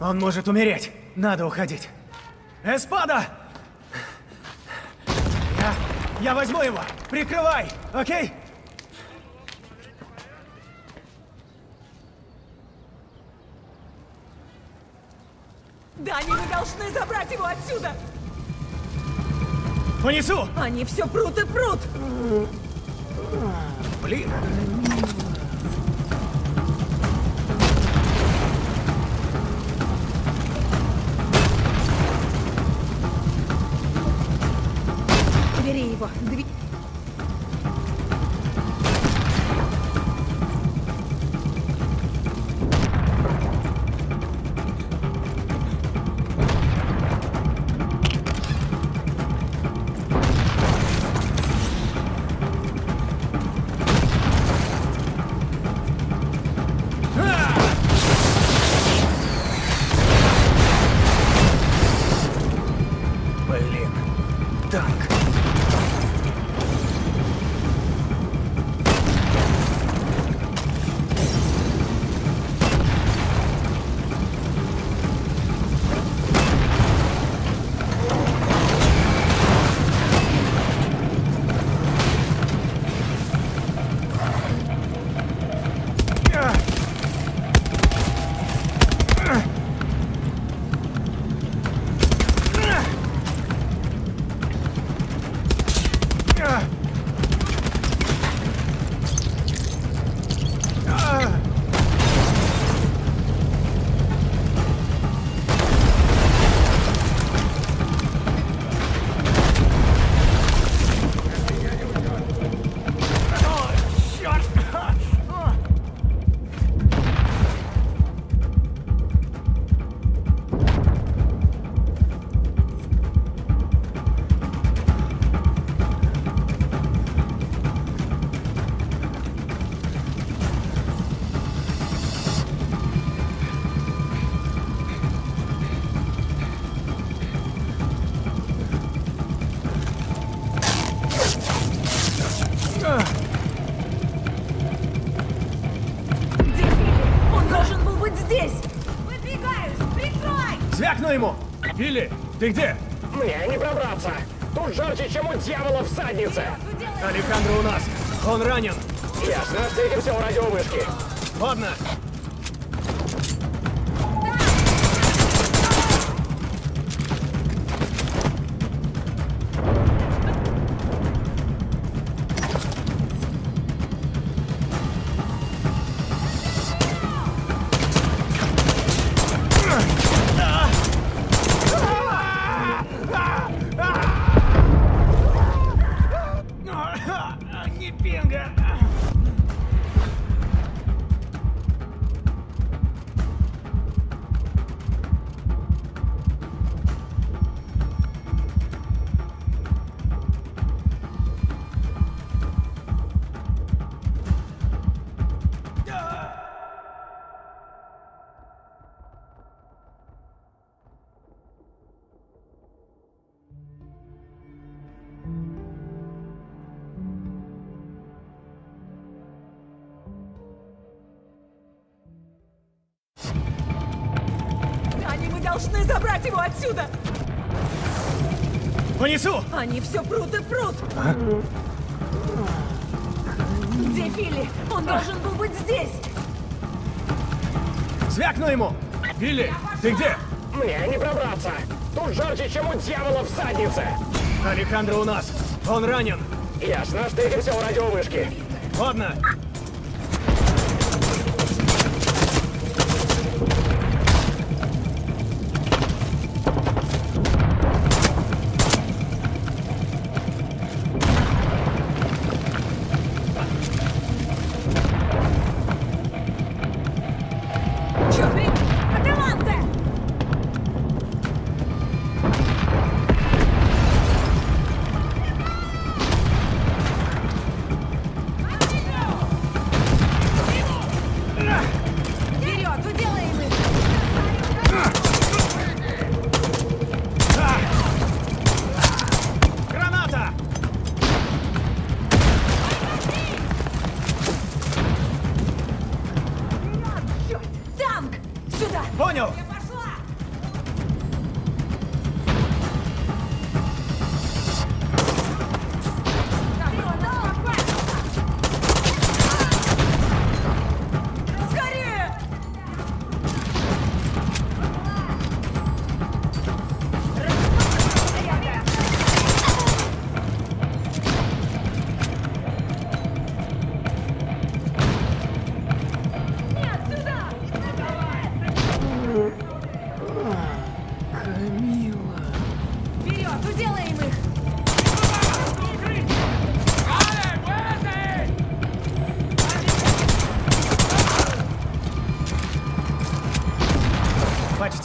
Он может умереть. Надо уходить. Эспада! Я... Я возьму его. Прикрывай, окей? Дани, мы должны забрать его отсюда! Понесу! Они все прут и прут! Блин! Бери его. Дви... Блин, танк. Звякну ему! Билли, ты где? Мне не пробраться. Тут жарче, чем у дьявола в заднице. Алехандро у нас. Он ранен. Ясно, встретимся у радиовышки. Ладно. Не пинга. Дани, мы должны забрать его отсюда! Понесу! Они все прут и прут! А? Где Филли? Он должен был быть здесь! Звякну ему! Билли, ты где? Мне не пробраться. Тут жарче, чем у дьявола в заднице. Алехандро у нас. Он ранен. Ясно, встретимся у радиовышки. Ладно.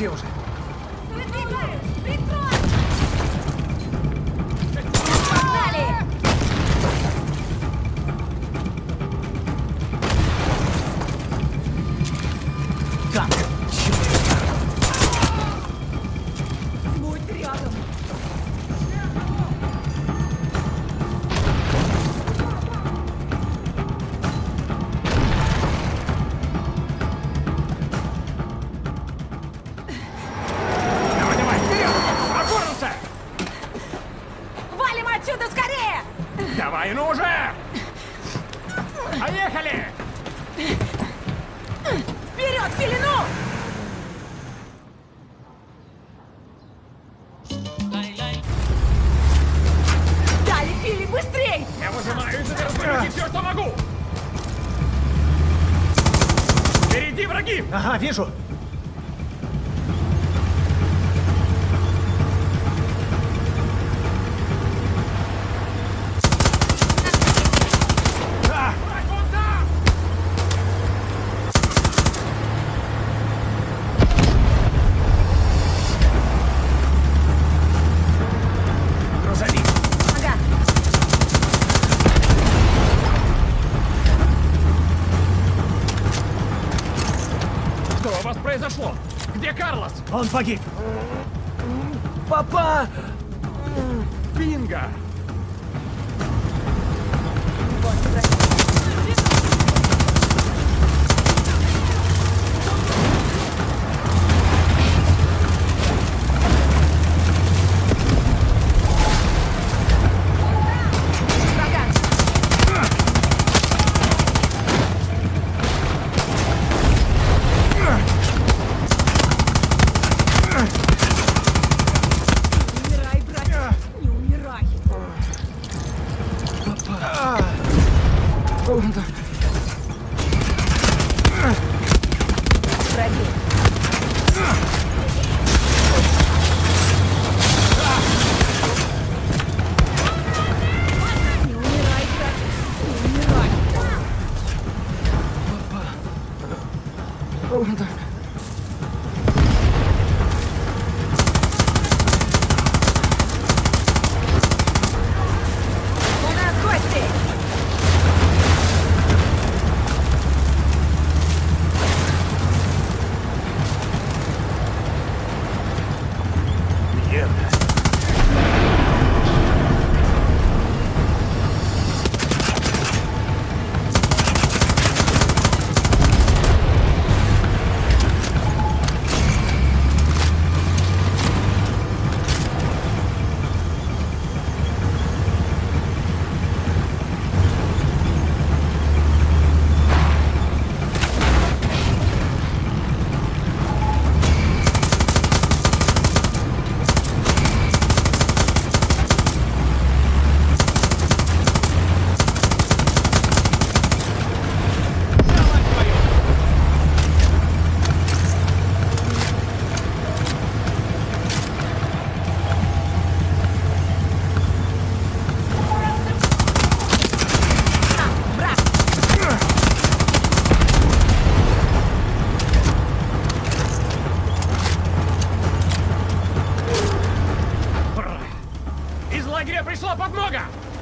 Прекрати уже. Погнали! Так, Будь рядом. Давай, давай, вперед! Опорился! Валим отсюда скорее! Давай, ну уже! Поехали! Вперед, Филину! Дали, Фили, быстрей! Я выжимаю из этой разборки все, что могу! Впереди враги! Ага, вижу. Грузовик. Ага. Что у вас произошло? Где Карлос? Он погиб. Папа! Бинго! Умирай, братья! Не умирай! Враги! Не умирай, братья! Не умирай! У нас гости! Из лагеря пришла подмога!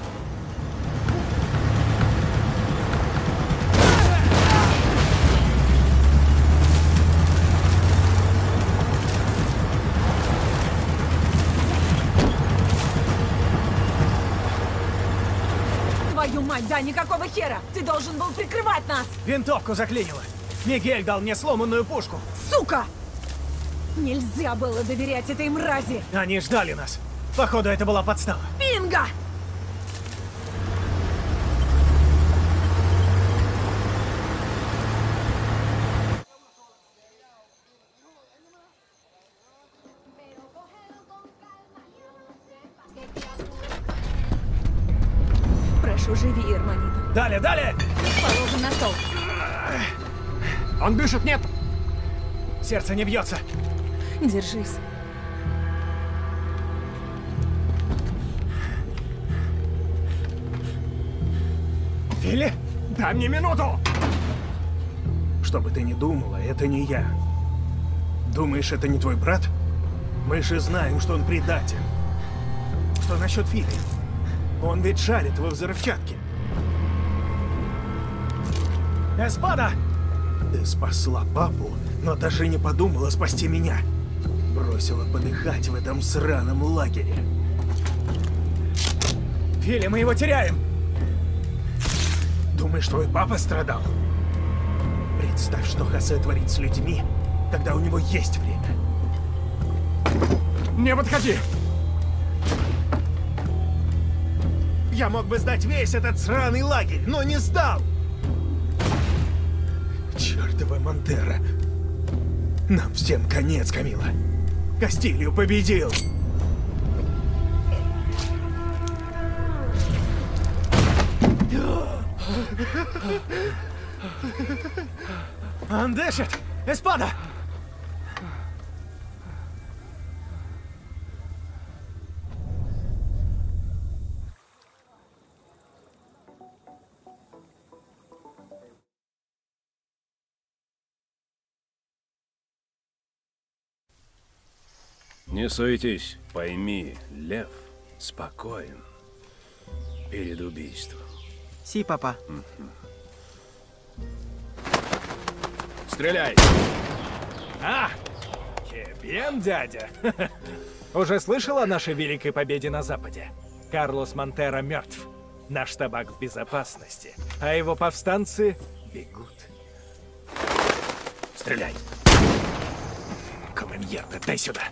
Твою мать, да никакого хера! Ты должен был прикрывать нас! Винтовку заклинило. Мигель дал мне сломанную пушку. Сука! Нельзя было доверять этой мрази! Они ждали нас. Походу, это была подстава. Бинго! Прошу, живи, Эрманито. Далее, далее! Положим на стол. Он дышит, нет? Сердце не бьется. Держись. Фили? Дай мне минуту! Что бы ты ни думала, это не я. Думаешь, это не твой брат? Мы же знаем, что он предатель. Что насчет Фили? Он ведь шарит во взрывчатке. Эспада! Ты спасла папу, но даже не подумала спасти меня. Бросила подыхать в этом сраном лагере. Фили, мы его теряем! Думаешь, твой папа страдал? Представь, что Хосе творит с людьми, когда у него есть время. Не подходи! Я мог бы сдать весь этот сраный лагерь, но не сдал! Чёртова Монтера. Нам всем конец, Камила. Кастилью победил! Андешет! Эспада! Не суетись, пойми, Лев спокоен перед убийством. Си, папа. Стреляй! А! Кебен, дядя! Уже слышал о нашей великой победе на Западе? Карлос Монтера мертв. Наш табак в безопасности, а его повстанцы бегут. Стреляй! Команьерда, дай сюда!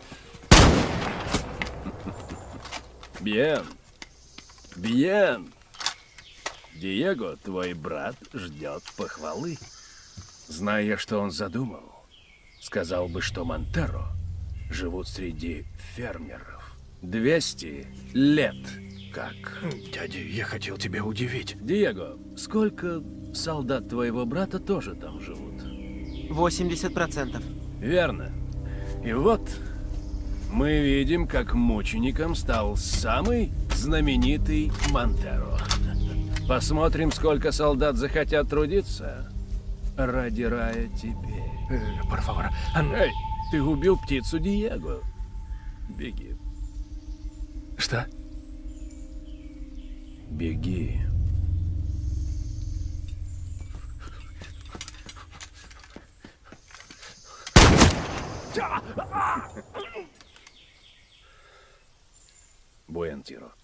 Бьен! Бьен! Диего, твой брат, ждет похвалы. Зная, что он задумал, сказал бы, что Монтеро живут среди фермеров. Двести лет как. Дядя, я хотел тебя удивить. Диего, сколько солдат твоего брата тоже там живут? восемьдесят процентов. Верно. И вот мы видим, как мучеником стал самый знаменитый Монтеро. Посмотрим, сколько солдат захотят трудиться ради рая теперь. Э, por favor. Эй, ты убил птицу Диего. Беги. Что? Беги. Buen tiro.